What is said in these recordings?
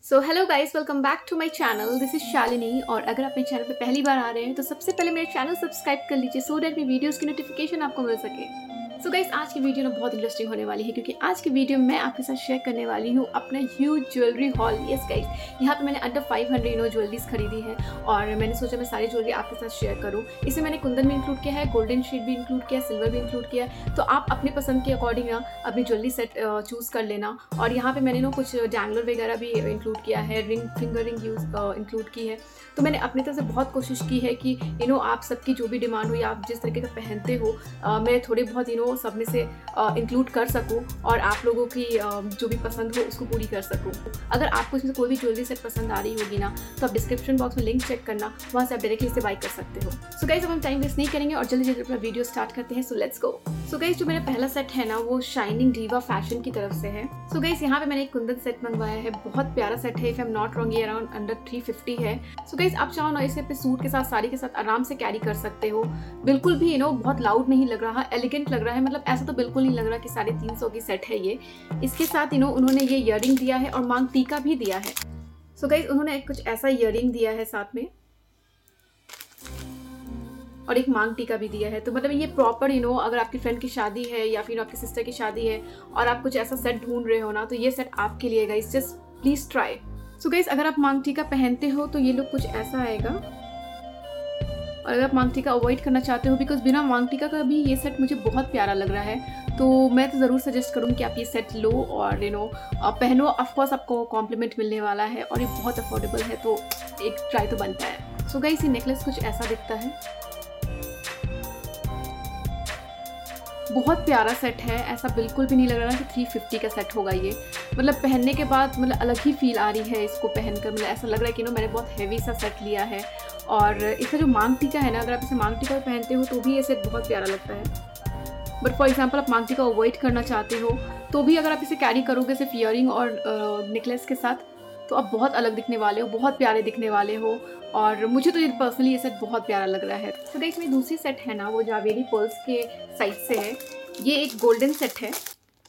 So hello guys, welcome back to my channel. This is Shalini. और अगर आप मेरे चैनल पे पहली बार आ रहे हैं तो सबसे पहले मेरे चैनल सब्सक्राइब कर लीजिए सो दैट मेरी वीडियोस की नोटिफिकेशन आपको मिल सके। सो गाइस, आज की वीडियो ना बहुत इंटरेस्टिंग होने वाली है क्योंकि आज की वीडियो में मैं आपके साथ शेयर करने वाली हूँ अपना huge jewellery haul. Yes guys, यहाँ पे मैंने अंडर 500 ज्वेलरीज खरीदी है और मैंने सोचा मैं सारी ज्वेलरी आपके साथ शेयर करूँ। इसमें मैंने कुंदन भी इंक्लूड किया है, गोल्डन शेड भी इंक्लूड किया है, सिल्वर भी इंक्लूड किया है। तो आप अपनी पसंद के अकॉर्डिंग ना अपनी ज्वेलरी सेट चूज़ कर लेना। और यहाँ पे मैंने ना कुछ डैंगलर वगैरह भी इंक्लूड किया है, फिंगर रिंग इंक्लूड की है। तो मैंने अपनी तरफ से बहुत कोशिश की है कि आप सबकी जो भी डिमांड हो या आप जिस तरीके का पहनते हो मैं थोड़े बहुत सब में से इंक्लूड कर सकूँ और आप लोगों की जो भी पसंद हो उसको पूरी कर सकूँ। अगर आपको इसमें कोई भी ज्वेलरी सेट पसंद आ रही होगी ना तो आप डिस्क्रिप्शन बॉक्स में लिंक चेक करना, वहाँ से आप डायरेक्टली इसे बाय कर सकते हो। सो गाइस, अब हम टाइम वेस्ट नहीं करेंगे और जल्दी जल्दी अपना वीडियो स्टार्ट करते हैं। So let's go. So guys, जो मेरा पहला सेट है ना वो शाइनिंग डीवा फैशन की तरफ से है। सो गाइस, यहाँ पे मैंने एक कुंदन सेट मंगवाया है, बहुत प्यारा सेट है। If I am not wrong ये अराउंड अंडर 350 है। सो गाइस, आप चाहो ना इसे अपने सूट के साथ, साड़ी के साथ आराम से कैरी कर सकते हो। बिल्कुल भी बहुत लाउड नहीं लग रहा, एलिगेंट लग रहा है। मतलब ऐसा तो बिल्कुल नहीं लग रहा कि 350 की सेट है ये। इसके साथ उन्होंने ये इयररिंग दिया है और मांग टीका भी दिया है। सो गाइस, उन्होंने कुछ ऐसा इयररिंग दिया है साथ में और एक मांग टीका भी दिया है। तो मतलब ये प्रॉपर अगर आपकी फ्रेंड की शादी है या फिर आपकी सिस्टर की शादी है और आप कुछ ऐसा सेट ढूंढ रहे हो ना तो ये सेट आपके लिए guys, just please try. So guys, अगर आप मांग टीका पहनते हो तो ये लुक कुछ ऐसा आएगा। और अगर आप मांग टीका अवॉइड करना चाहते हो, बिकॉज बिना मांग टीका का भी ये सेट मुझे बहुत प्यारा लग रहा है, तो मैं तो ज़रूर सजेस्ट करूँगी कि आप ये सेट लो और पहनो। ऑफकोर्स आपको कॉम्प्लीमेंट मिलने वाला है और ये बहुत अफोर्डेबल है, तो एक ट्राई तो बनता है। सो गाइस, ये नेकलेस कुछ ऐसा दिखता है, बहुत प्यारा सेट है। ऐसा बिल्कुल भी नहीं लग रहा कि 350 का सेट होगा ये। मतलब पहनने के बाद मतलब अलग ही फील आ रही है इसको पहनकर। मतलब ऐसा लग रहा है कि मैंने बहुत हैवी सा सेट लिया है। और इसका जो मांग टीका है ना, अगर आप इसे मांग टीका पहनते हो तो भी ये सेट बहुत प्यारा लगता है। बट फॉर एग्जाम्पल आप मांग टीका अवॉइड करना चाहते हो तो भी अगर आप इसे कैरी करोगे सिर्फ इयरिंग और नेकलेस के साथ तो आप बहुत अलग दिखने वाले हो, बहुत प्यारे दिखने वाले हो। और मुझे तो ये पर्सनली ये सेट बहुत प्यारा लग रहा है। तो गाइस, मेरी दूसरी सेट है ना वो जावेरी पर्ल्स के साइड से है। ये एक गोल्डन सेट है।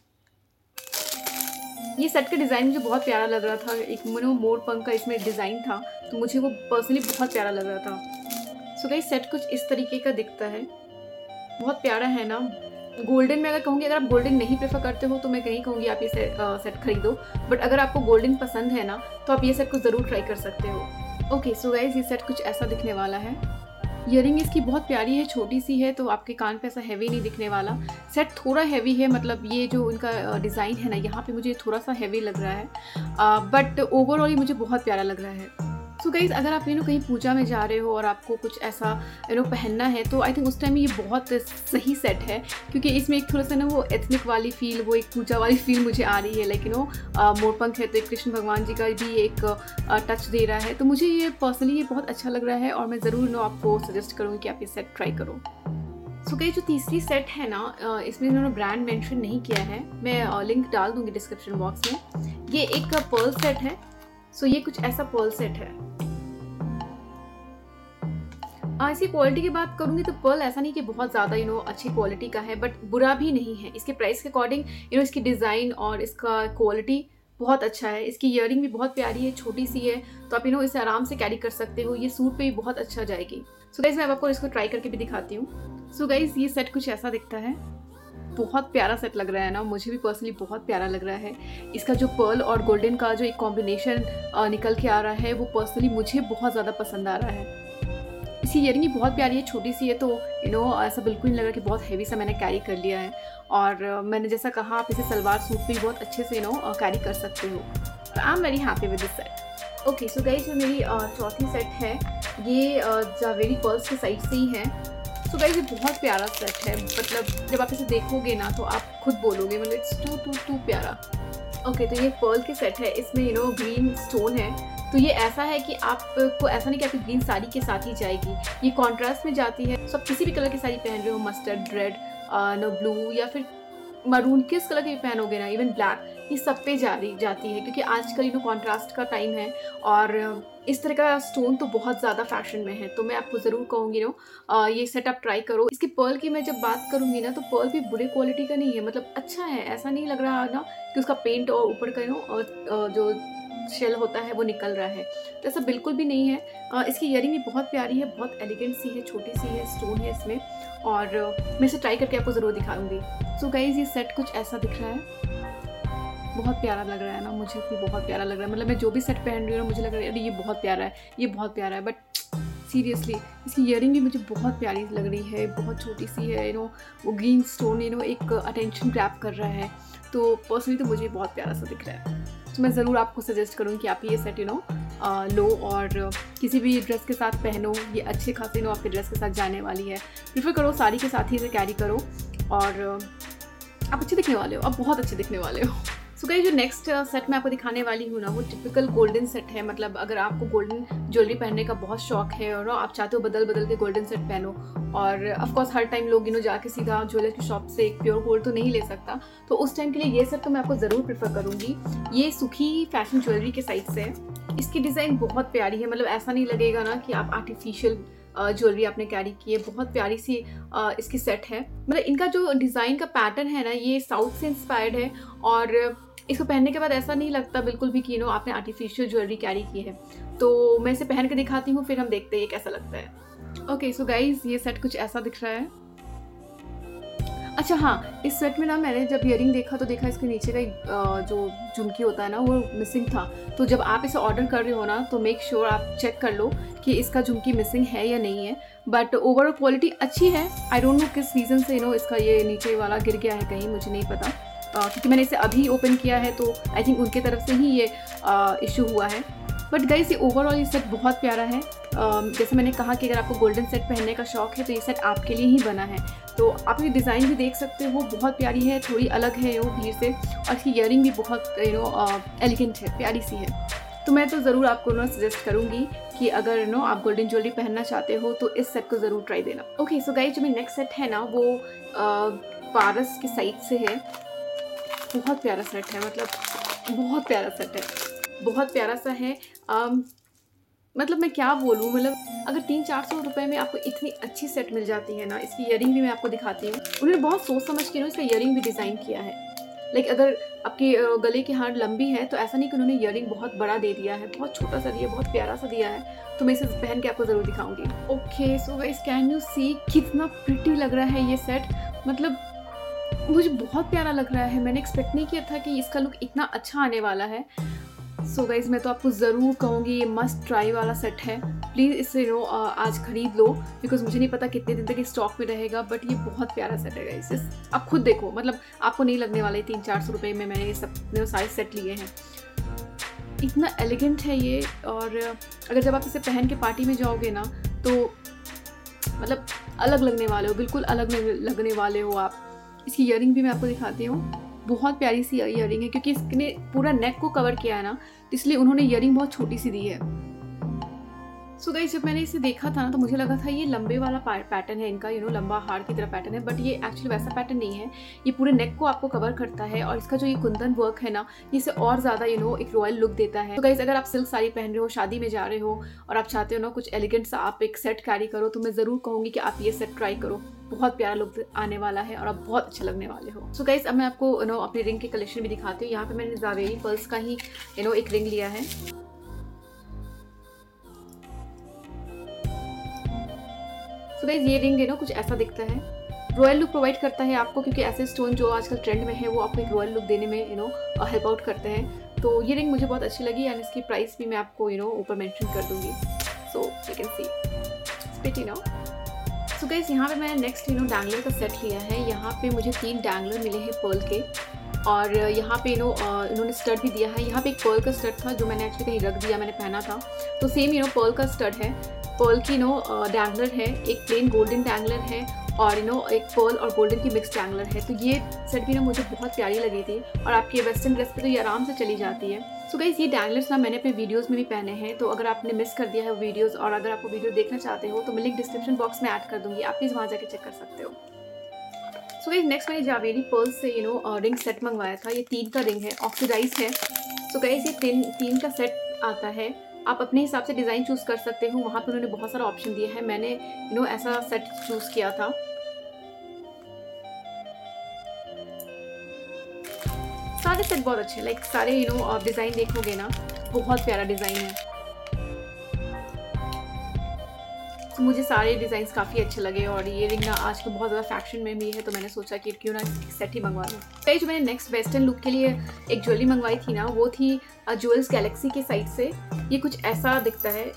ये सेट का डिज़ाइन मुझे बहुत प्यारा लग रहा था। एक मोर पंख का इसमें डिज़ाइन था तो मुझे वो पर्सनली बहुत प्यारा लग रहा था। सो गाइस, सेट कुछ इस तरीके का दिखता है, बहुत प्यारा है ना। गोल्डन में अगर कहूँगी, अगर आप गोल्डन नहीं प्रेफर करते हो तो मैं कहीं कहूँगी आप ये सेट खरीदो। बट अगर आपको गोल्डन पसंद है ना तो आप ये सेट को ज़रूर ट्राई कर सकते हो। ओके, सो गाइस, ये सेट कुछ ऐसा दिखने वाला है। इयरिंग इसकी बहुत प्यारी है, छोटी सी है तो आपके कान पे ऐसा हैवी नहीं दिखने वाला। सेट थोड़ा हैवी है, मतलब ये जो इनका डिज़ाइन है ना यहाँ पे मुझे थोड़ा सा हैवी लग रहा है, बट ओवरऑल मुझे बहुत प्यारा लग रहा है। सो गाइस, अगर आप कहीं पूजा में जा रहे हो और आपको कुछ ऐसा पहनना है तो आई थिंक उस टाइम ये बहुत सही सेट है, क्योंकि इसमें एक थोड़ा सा ना वो एथनिक वाली फील, वो एक पूजा वाली फील मुझे आ रही है। लेकिन मोरपंख है तो एक कृष्ण भगवान जी का भी एक टच दे रहा है। तो मुझे ये पर्सनली ये बहुत अच्छा लग रहा है और मैं ज़रूर आपको सजेस्ट करूँगी कि आप ये सेट ट्राई करो। सो गाइस, जो तीसरी सेट है ना इसमें इन्होंने ब्रांड मेंशन नहीं किया है, मैं लिंक डाल दूँगी डिस्क्रिप्शन बॉक्स में। ये एक पर्ल सेट है। सो ये कुछ ऐसा पर्ल सेट है। इसकी क्वालिटी की बात करूंगी तो पर्ल ऐसा नहीं कि बहुत ज़्यादा अच्छी क्वालिटी का है, बट बुरा भी नहीं है। इसके प्राइस के अकॉर्डिंग इसकी डिज़ाइन और इसका क्वालिटी बहुत अच्छा है। इसकी इयरिंग भी बहुत प्यारी है, छोटी सी है, तो आप इसे आराम से कैरी कर सकते हो। ये सूट पे भी बहुत अच्छा जाएगी। सो गाइस, मैं आपको इसको ट्राई करके भी दिखाती हूँ। सो गाइस, ये सेट कुछ ऐसा दिखता है, बहुत प्यारा सेट लग रहा है ना, मुझे भी पर्सनली बहुत प्यारा लग रहा है। इसका जो पर्ल और गोल्डन का जो एक कॉम्बिनेशन निकल के आ रहा है वो पर्सनली मुझे बहुत ज़्यादा पसंद आ रहा है। इसकी इयरिंग भी बहुत प्यारी है, छोटी सी है, तो ऐसा बिल्कुल नहीं लग रहा कि बहुत हैवी सा मैंने कैरी कर लिया है। और मैंने जैसा कहा आप इसे सलवार सूट पे बहुत अच्छे से कैरी कर सकते हो। तो I am very happy with this set. Okay, so guys, जो मेरी चौथी सेट है ये जावेरी पर्ल्स के साइड से ही है। सो गाइस, ये बहुत प्यारा सेट है। मतलब जब आप इसे देखोगे ना तो आप खुद बोलोगे, मतलब इट्स टू प्यारा। ओके, तो ये पर्ल के सेट है, इसमें ग्रीन स्टोन है। तो ये ऐसा है कि आपको ऐसा नहीं कि आपकी ग्रीन साड़ी के साथ ही जाएगी, ये कॉन्ट्रास्ट में जाती है। तो आप किसी भी कलर की साड़ी पहन रहे हो, मस्टर्ड, रेड, ब्लू या फिर मरून, किस कलर की पहनोगे ना, इवन ब्लैक, ये सब पे जाती है, क्योंकि आजकल कॉन्ट्रास्ट का टाइम है और इस तरह का स्टोन तो बहुत ज़्यादा फैशन में है। तो मैं आपको ज़रूर कहूँगी ये सेट आप ट्राई करो। इसके पर्ल की मैं जब बात करूँगी ना तो पर्ल भी बुरे क्वालिटी का नहीं है, मतलब अच्छा है। ऐसा नहीं लग रहा ना कि उसका पेंट और ऊपर का और जो शेल होता है वो निकल रहा है, तो ऐसा बिल्कुल भी नहीं है। इसकी ईयरिंग भी बहुत प्यारी है, बहुत एलिगेंट सी है, छोटी सी है, स्टोन है इसमें, और मैं इसे ट्राई करके आपको ज़रूर दिखाऊंगी। सो गाइज ये सेट कुछ ऐसा दिख रहा है, बहुत प्यारा लग रहा है ना, मुझे भी बहुत प्यारा लग रहा है। मतलब मैं जो भी सेट पहन रही हूँ मुझे लग रहा है अरे ये बहुत प्यारा है, ये बहुत प्यारा है, बट सीरियसली इसकी ईयरिंग भी मुझे बहुत प्यारी लग रही है, बहुत छोटी सी है, वो ग्रीन स्टोन एक अटेंशन ग्रैब कर रहा है, तो पर्सनली तो मुझे बहुत प्यारा सा दिख रहा है। तो मैं ज़रूर आपको सजेस्ट करूँगी कि आप ये सेट लो और किसी भी ड्रेस के साथ पहनो, ये अच्छे खासे आपके ड्रेस के साथ जाने वाली है। प्रीफर करो साड़ी के साथ ही इसे कैरी करो, और आप अच्छे दिखने वाले हो, आप बहुत अच्छे दिखने वाले हो। सो गाइस जो नेक्स्ट सेट मैं आपको दिखाने वाली हूँ ना, वो टिपिकल गोल्डन सेट है। मतलब अगर आपको गोल्डन ज्वेलरी पहनने का बहुत शौक है और आप चाहते हो बदल बदल के गोल्डन सेट पहनो, और ऑफ कोर्स हर टाइम लोग जाके सीधा ज्वेलर की शॉप से एक प्योर गोल्ड तो नहीं ले सकता, तो उस टाइम के लिए ये सेट तो मैं आपको ज़रूर प्रेफर करूँगी। ये सुखी फैशन ज्वेलरी के साइड से है। इसकी डिज़ाइन बहुत प्यारी है, मतलब ऐसा नहीं लगेगा ना कि आप आर्टिफिशियल ज्वेलरी आपने कैरी की है। बहुत प्यारी सी इसकी सेट है। मतलब इनका जो डिज़ाइन का पैटर्न है ना, ये साउथ से इंस्पायर्ड है, और इसको पहनने के बाद ऐसा नहीं लगता बिल्कुल भी कि आपने आर्टिफिशियल ज्वेलरी कैरी की है। तो मैं इसे पहन के दिखाती हूँ, फिर हम देखते हैं ये कैसा लगता है। ओके सो गाइज ये सेट कुछ ऐसा दिख रहा है। अच्छा हाँ, इस सेट में ना मैंने जब ईयरिंग देखा तो देखा इसके नीचे का जो झुमकी होता है ना वो मिसिंग था। तो जब आप इसे ऑर्डर कर रहे हो ना तो मेक श्योर आप चेक कर लो कि इसका झुमकी मिसिंग है या नहीं है। बट ओवरऑल क्वालिटी अच्छी है। आई डोंट नो किस रीज़न से इसका ये नीचे वाला गिर गया है कहीं, मुझे नहीं पता, क्योंकि मैंने इसे अभी ओपन किया है, तो आई थिंक उनके तरफ से ही ये इशू हुआ है। बट गाइस ये ओवरऑल ये सेट बहुत प्यारा है। जैसे मैंने कहा कि अगर आपको गोल्डन सेट पहनने का शौक है तो ये सेट आपके लिए ही बना है। तो आप ये डिज़ाइन भी देख सकते हो, बहुत प्यारी है, थोड़ी अलग है वो भीड़ से, और इसकी ईयरिंग भी बहुत एलिगेंट है, प्यारी सी है। तो मैं तो ज़रूर आपको सजेस्ट करूँगी कि अगर आप गोल्डन ज्वेलरी पहनना चाहते हो तो इस सेट को ज़रूर ट्राई देना। ओके सो गाइस जो मेरा नेक्स्ट सेट है ना वो पारस की साइड से है। बहुत प्यारा सेट है, मतलब बहुत प्यारा सेट है, बहुत प्यारा सा है। मतलब मैं क्या बोलूँ, मतलब अगर 300-400 रुपये में आपको इतनी अच्छी सेट मिल जाती है ना। इसकी ईयरिंग भी मैं आपको दिखाती हूँ। उन्होंने बहुत सोच समझ के इसका ईयरिंग भी डिज़ाइन किया है। लाइक अगर आपकी गले की हार लंबी है तो ऐसा नहीं कि उन्होंने ईयरिंग बहुत बड़ा दे दिया है, बहुत छोटा सा दिया, बहुत प्यारा सा दिया है। तो मैं इसे पहन के आपको ज़रूर दिखाऊंगी। Okay so guys can you see कितना प्रिटी लग रहा है ये सेट। मतलब मुझे बहुत प्यारा लग रहा है। मैंने एक्सपेक्ट नहीं किया था कि इसका लुक इतना अच्छा आने वाला है। सो गाइज मैं तो आपको ज़रूर कहूँगी ये मस्ट ट्राई वाला सेट है। प्लीज़ इसे आज खरीद लो, बिकॉज मुझे नहीं पता कितने दिन तक स्टॉक में रहेगा, बट ये बहुत प्यारा सेट है गाइज। आप खुद देखो, मतलब आपको नहीं लगने वाले 300-400 रुपये में मैंने ये सब सारे सेट लिए हैं। इतना एलिगेंट है ये, और अगर जब आप इसे पहन के पार्टी में जाओगे ना तो मतलब अलग लगने वाले हो, बिल्कुल अलग लगने वाले हो आप। इसकी ईयरिंग भी मैं आपको दिखाती हूँ। बहुत प्यारी सी ईयरिंग है, क्योंकि इसने पूरा नेक को कवर किया है ना, इसलिए उन्होंने ईयरिंग बहुत छोटी सी दी है। सो गाइस जब मैंने इसे देखा था ना तो मुझे लगा था ये लंबे वाला पैटर्न है इनका, लंबा हार की तरह पैटर्न है, बट ये एक्चुअली वैसा पैटर्न नहीं है। ये पूरे नेक को आपको कवर करता है, और इसका जो ये कुंदन वर्क है ना, इसे और ज़्यादा एक रॉयल लुक देता है। तो गाइस अगर आप सिल्क साड़ी पहन रहे हो, शादी में जा रहे हो, और आप चाहते हो ना कुछ एलिगेंट सा आप एक सेट कैरी करो, तो मैं ज़रूर कहूँगी कि आप ये सेट ट्राई करो। बहुत प्यारा लुक आने वाला है और आप बहुत अच्छे लगने वाले हो। सो गाइस अब मैं आपको अपनी रिंग के कलेक्शन भी दिखाती हूँ। यहाँ पे मैंने जावेरी पर्ल्स का ही एक रिंग लिया है। सो गाइस ये रिंग कुछ ऐसा दिखता है, रॉयल लुक प्रोवाइड करता है आपको, क्योंकि ऐसे स्टोन जो आजकल ट्रेंड में है वो आपको एक रॉयल लुक देने में हेल्प आउट करते हैं। तो ये रिंग मुझे बहुत अच्छी लगी, एंड इसकी प्राइस भी मैं आपको ऊपर मेंशन कर दूंगी। So you can see pretty now. So guys यहाँ पे मैंने नेक्स्ट डैंगलर का सेट लिया है। यहाँ पे मुझे 3 डैंगलर मिले हैं पर्ल के, और यहाँ पे इन्होंने स्टड भी दिया है। यहाँ पे एक पर्ल का स्टड था जो मैंने एक्चुअली कहीं रख दिया, मैंने पहना था, तो सेम पर्ल का स्टड है, पर्ल की डैंगलर है, एक प्लेन गोल्डन डैंगलर है, और एक पर्ल और गोल्डन की मिक्स डैंगलर है। तो ये सेट भी मुझे बहुत प्यारी लगी थी, और आपके वेस्टर्न ड्रेस पे तो ये आराम से चली जाती है। सो गाइस ये डैंगलर्स ना मैंने अपने वीडियोस में भी पहने हैं, तो अगर आपने मिस कर दिया है वो वीडियोस, और अगर आपको वीडियो देखना चाहते हो तो मैं लिंक डिस्क्रिप्शन बॉक्स में ऐड कर दूंगी, आप प्लीज़ वहाँ जाके चेक कर सकते हो। सो गाइस नेक्स्ट मैंने जावेरी पर्ल्स से रिंग सेट मंगवाया था। ये 3 का रिंग है, ऑक्सीडाइज है। सो गाइस ये 3 का सेट आता है। आप अपने हिसाब से डिज़ाइन चूज़ कर सकते हो, वहाँ पे उन्होंने बहुत सारा ऑप्शन दिया है। मैंने ऐसा सेट चूज़ किया था। सारे सेट बहुत अच्छे, लाइक सारे आप डिज़ाइन देखोगे ना बहुत प्यारा डिज़ाइन है। तो मुझे सारे डिज़ाइंस काफ़ी अच्छे लगे और ये रिंग ना आजकल बहुत ज़्यादा फैशन में भी है, तो मैंने सोचा कि क्यों ना सेट ही मंगवा लूँ। तो जो मैंने नेक्स्ट वेस्टर्न लुक के लिए एक ज्वेलरी मंगवाई थी ना, वो थी ज्वेल्स गैलेक्सी के साइड से। ये कुछ ऐसा दिखता है।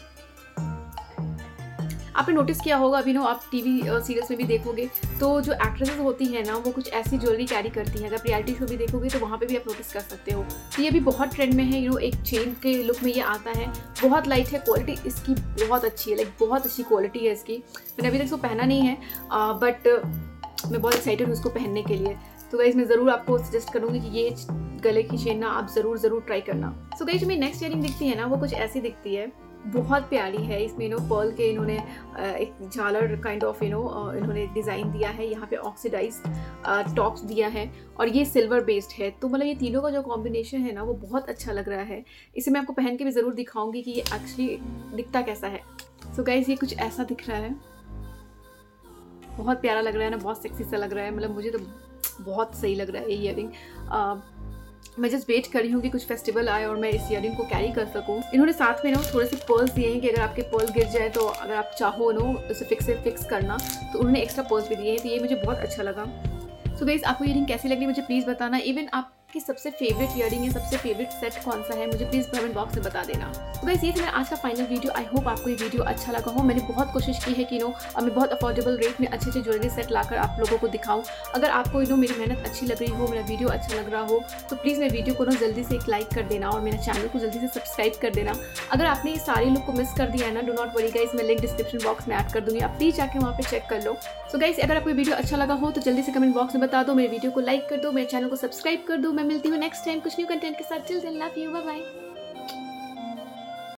आपने नोटिस किया होगा, अभी ना आप टीवी सीरियल्स में भी देखोगे तो जो एक्ट्रेसेस होती हैं ना, वो कुछ ऐसी ज्वेलरी कैरी करती हैं। अगर रियलिटी शो भी देखोगे तो वहाँ पे भी आप नोटिस कर सकते हो। तो ये भी बहुत ट्रेंड में है, एक चेन के लुक में ये आता है। बहुत लाइट है, क्वालिटी इसकी बहुत अच्छी है, लाइक बहुत अच्छी क्वालिटी है इसकी। मैंने अभी तक इसको पहना नहीं है, बट मैं बहुत एक्साइटेड हूँ इसको पहनने के लिए। तो गाइज मैं ज़रूर आपको सजेस्ट करूँगी कि ये गले की चेन ना आप ज़रूर ट्राई करना। सो गाइज जो मेरी नेक्स्ट ईयरिंग दिखती है ना, वो कुछ ऐसी दिखती है। बहुत प्यारी है। इसमें पर्ल के इन्होंने एक झालर काइंड ऑफ इन्होंने डिज़ाइन दिया है। यहाँ पे ऑक्सीडाइज्ड टॉप्स दिया है और ये सिल्वर बेस्ड है। तो मतलब ये तीनों का जो कॉम्बिनेशन है ना, वो बहुत अच्छा लग रहा है। इसे मैं आपको पहन के भी ज़रूर दिखाऊंगी कि ये एक्चुअली दिखता कैसा है। सो गाइज ये कुछ ऐसा दिख रहा है। बहुत प्यारा लग रहा है ना, बहुत सेक्सी सा लग रहा है। मतलब मुझे तो बहुत सही लग रहा है ये ईयरिंग। मैं जस्ट वेट कर रही हूँ कि कुछ फेस्टिवल आए और मैं इस ईयरिंग को कैरी कर सकूँ। इन्होंने साथ में थोड़े से पर्ल्स दिए हैं कि अगर आपके पर्ल गिर जाए तो अगर आप चाहो उसे फिक्स करना, तो उन्होंने एक्स्ट्रा पर्ल्स भी दिए हैं। तो ये मुझे बहुत अच्छा लगा। सो गाइस आपको ईयरिंग कैसी लगी मुझे प्लीज़ बताना। इवन आपकी सबसे फेवरेट ईयरिंग है, सबसे फेवरेट सेट कौन सा है, मुझे प्लीज़ कमेंट बॉक्स में बता देना। तो गाइस ये था मेरा आज का फाइनल वीडियो। आई होप आपको ये वीडियो अच्छा लगा हो। मैंने बहुत कोशिश की है कि मैं बहुत अफोर्डेबल रेट में अच्छे ज्वेलरी सेट लाकर आप लोगों को दिखाऊं। अगर आपको मेरी मेहनत अच्छी लग रही हो, मेरा वीडियो अच्छा लग रहा हो, तो प्लीज़ मेरे वीडियो को जल्दी से एक लाइक कर देना और मेरे चैनल को जल्दी से सब्सक्राइब कर देना। अगर आपने ये सारे लुक को मिस कर दिया है ना, डू नॉट वरी गाइस, मैं लिंक डिस्क्रिप्शन बॉक्स में ऐड कर दूंगी, आप प्लीज़ जाके वहाँ पे चेक कर लो। सो गाइस अगर आपको वीडियो अच्छा लगा हो तो जल्दी से कमेंट बॉक्स में बता दो, मेरे वीडियो को लाइक कर दो, मेरे चैनल को सब्सक्राइब कर दो। मैं मिलती हूँ नेक्स्ट टाइम कुछ न्यू कंटेंट के साथ। Till then love you, bye bye.